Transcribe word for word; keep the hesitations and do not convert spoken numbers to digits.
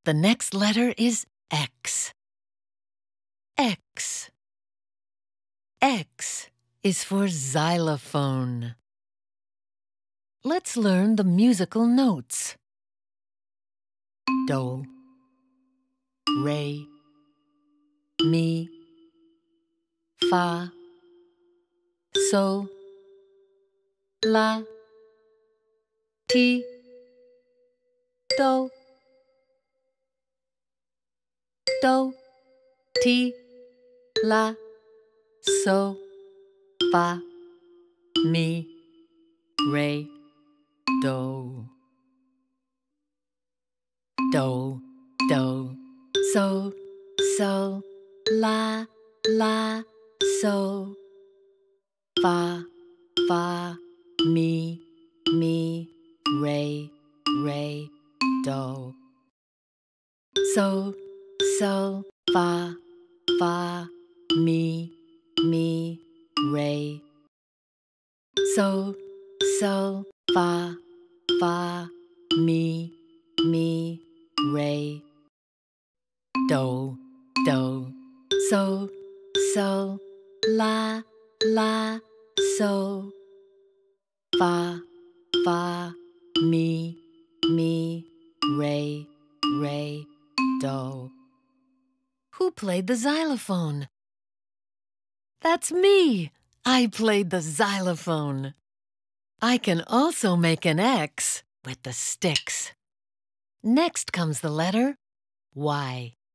The next letter is X. X. X is for xylophone. Let's learn the musical notes. Do, re, mi, fa, sol, la, ti, do, do, ti, la, so, fa, mi, re, do. Do, do, so, so, la, la, so, fa, fa, mi, mi, re, re, do. So, so, fa, fa, mi, mi, re. So, so, fa, fa, mi, mi, re. Do, do, so, so, la, la, so, fa, fa, mi, mi, re, re, do. Who played the xylophone? That's me! I played the xylophone. I can also make an X with the sticks. Next comes the letter Y.